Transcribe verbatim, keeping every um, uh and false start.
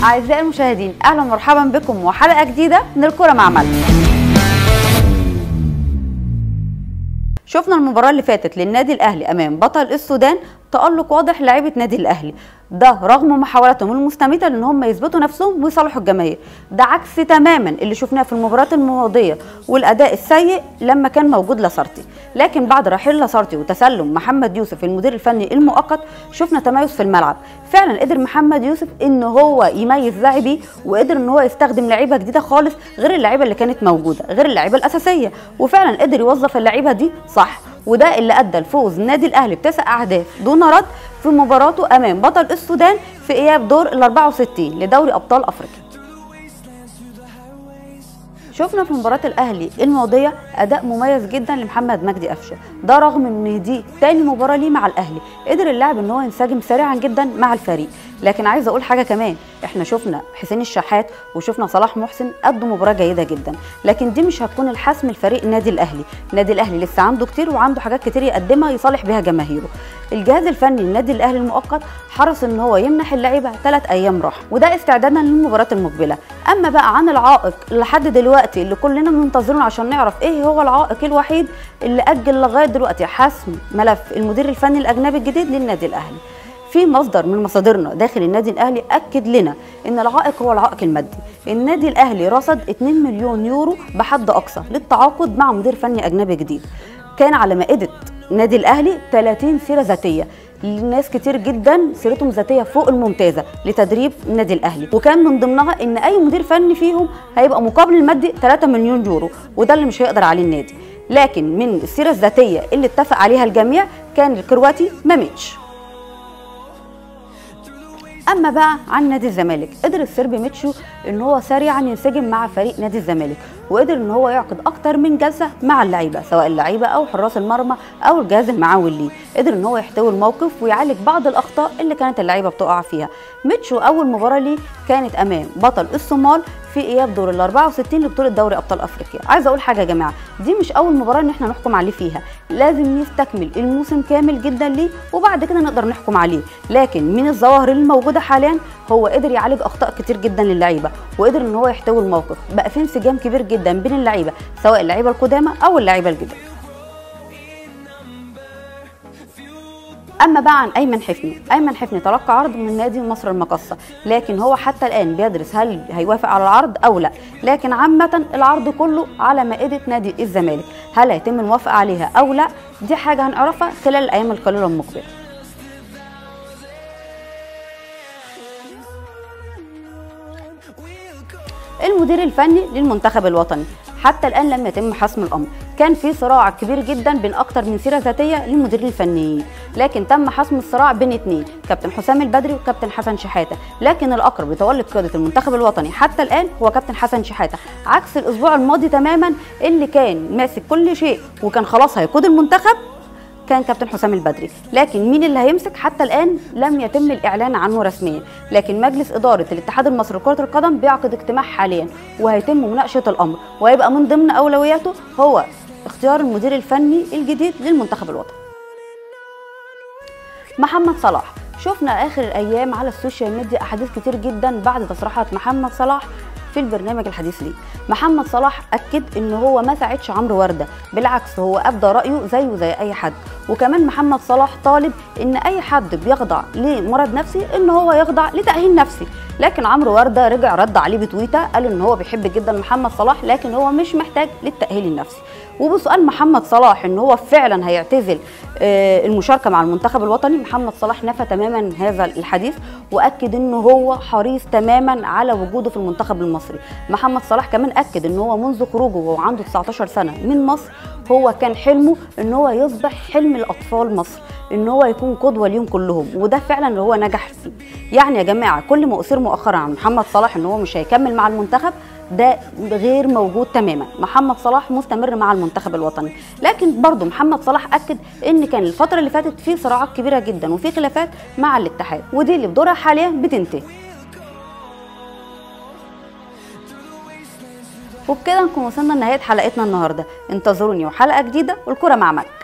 أعزائي المشاهدين، أهلا ومرحبا بكم وحلقة جديدة من الكرة مع ملك. شفنا المباراة اللي فاتت للنادي الأهلي أمام بطل السودان تألق واضح لعيبة نادي الأهلي، ده رغم محاولاتهم المستميتة ان هم يثبتوا نفسهم ويصالحوا الجماهير، ده عكس تماما اللي شفناه في المباريات الماضية والأداء السيء لما كان موجود لاسارتي. لكن بعد رحيل لاسارتي وتسلم محمد يوسف المدير الفني المؤقت شفنا تميز في الملعب، فعلا قدر محمد يوسف ان هو يميز لاعبيه وقدر ان هو يستخدم لعيبه جديده خالص غير اللعيبه اللي كانت موجوده، غير اللعيبه الاساسيه، وفعلا قدر يوظف اللعيبه دي صح، وده اللي ادى لفوز النادي الاهلي بتسع اهداف دون رد في مباراته امام بطل السودان في اياب دور ال أربعة وستين لدوري ابطال افريقيا. شفنا في مباراة الأهلي الماضية أداء مميز جدا لمحمد مجدي قفشه، ده رغم إن دي تاني مباراة ليه مع الأهلي، قدر اللاعب إن هو ينسجم سريعا جدا مع الفريق. لكن عايزة أقول حاجة كمان، إحنا شفنا حسين الشحات وشفنا صلاح محسن قدوا مباراة جيدة جدا، لكن دي مش هتكون الحسم لفريق النادي الأهلي، النادي الأهلي لسه عنده كتير وعنده حاجات كتير يقدمها يصالح بها جماهيره. الجهاز الفني للنادي الأهلي المؤقت حرص إن هو يمنح اللعيبة ثلاث أيام راحة، وده استعدادا للمباراة المقبلة. أما بقى عن العائق لحد دلوقتي اللي كلنا منتظرينه عشان نعرف ايه هو العائق الوحيد اللي اجل لغايه دلوقتي حسم ملف المدير الفني الاجنبي الجديد للنادي الاهلي، في مصدر من مصادرنا داخل النادي الاهلي اكد لنا ان العائق هو العائق المادي. النادي الاهلي رصد اتنين مليون يورو بحد اقصى للتعاقد مع مدير فني اجنبي جديد. كان على مائده النادي الاهلي ثلاثين سيره ذاتيه لناس كتير جدا سيرتهم ذاتيه فوق الممتازه لتدريب النادي الاهلي، وكان من ضمنها ان اي مدير فني فيهم هيبقى مقابل المادي ثلاثة مليون يورو، وده اللي مش هيقدر عليه النادي. لكن من السيره الذاتيه اللي اتفق عليها الجميع كان الكرواتي ماميتش. اما بقى عن نادي الزمالك، قدر السربي ميتشو ان هو سريعا ينسجم مع فريق نادي الزمالك، وقدر ان هو يعقد اكتر من جلسه مع اللعيبه سواء اللعيبه او حراس المرمى او الجهاز المعاون ليه، قدر ان هو يحتوي الموقف ويعالج بعض الاخطاء اللي كانت اللعيبه بتقع فيها. ميتشو اول مباراه ليه كانت امام بطل الصومال في اياب دور ال أربعة وستين لبطوله دوري ابطال افريقيا. عايزه اقول حاجه يا جماعه، دي مش اول مباراه ان احنا نحكم عليه فيها، لازم يستكمل الموسم كامل جدا ليه وبعد كده نقدر نحكم عليه. لكن من الظواهر الموجوده حاليا هو قدر يعالج اخطاء كتير جدا للعيبه، وقدر ان هو يحتوي الموقف، بقى في انسجام كبير جدا بين اللعيبه سواء اللعيبه القدامى او اللعيبه الجداد. اما بقى عن ايمن حفني، ايمن حفني تلقى عرض من نادي مصر المقاصه، لكن هو حتى الان بيدرس هل هيوافق على العرض او لا، لكن عامه العرض كله على مائده نادي الزمالك، هل هيتم الموافقه عليها او لا دي حاجه هنعرفها خلال الايام القليله المقبله. المدير الفني للمنتخب الوطني حتى الان لم يتم حسم الامر، كان في صراع كبير جدا بين اكتر من سيره ذاتيه للمديرين الفنيين، لكن تم حسم الصراع بين اثنين، كابتن حسام البدري وكابتن حسن شحاته، لكن الاقرب لتولي قياده المنتخب الوطني حتى الان هو كابتن حسن شحاته، عكس الاسبوع الماضي تماما اللي كان ماسك كل شيء وكان خلاص هيقود المنتخب كان كابتن حسام البدري. لكن مين اللي هيمسك حتى الان لم يتم الاعلان عنه رسميا، لكن مجلس اداره الاتحاد المصري لكره القدم بيعقد اجتماع حاليا وهيتم مناقشه الامر، وهيبقى من ضمن اولوياته هو اختيار المدير الفني الجديد للمنتخب الوطني. محمد صلاح، شفنا اخر الايام على السوشيال ميديا احاديث كتير جدا بعد تصريحات محمد صلاح في البرنامج الحديث ليه. محمد صلاح اكد ان هو ما ساعدش عمرو ورده، بالعكس هو ابدى رايه زيه زي اي حد، وكمان محمد صلاح طالب ان اي حد بيخضع لمرض نفسي ان هو يخضع لتاهيل نفسي، لكن عمرو ورده رجع رد عليه بتويته قال ان هو بيحب جدا محمد صلاح لكن هو مش محتاج للتاهيل النفسي. وبسؤال محمد صلاح ان هو فعلا هيعتزل المشاركه مع المنتخب الوطني، محمد صلاح نفى تماما هذا الحديث واكد انه هو حريص تماما على وجوده في المنتخب المصري. محمد صلاح كمان اكد ان هو منذ خروجه وهو عنده تسعتاشر سنه من مصر هو كان حلمه ان هو يصبح حلم الاطفال مصر، ان هو يكون قدوه ليهم كلهم، وده فعلا اللي هو نجح فيه. يعني يا جماعه كل ما اثير مؤخرا عن محمد صلاح ان هو مش هيكمل مع المنتخب ده غير موجود تماما، محمد صلاح مستمر مع المنتخب الوطني. لكن برضه محمد صلاح اكد ان كان الفتره اللي فاتت في صراعات كبيره جدا وفي خلافات مع الاتحاد، ودي اللي بدورها حاليا بتنتهي. وبكده نكون وصلنا لنهايه حلقتنا النهارده، انتظروني وحلقه جديده والكره مع ملك.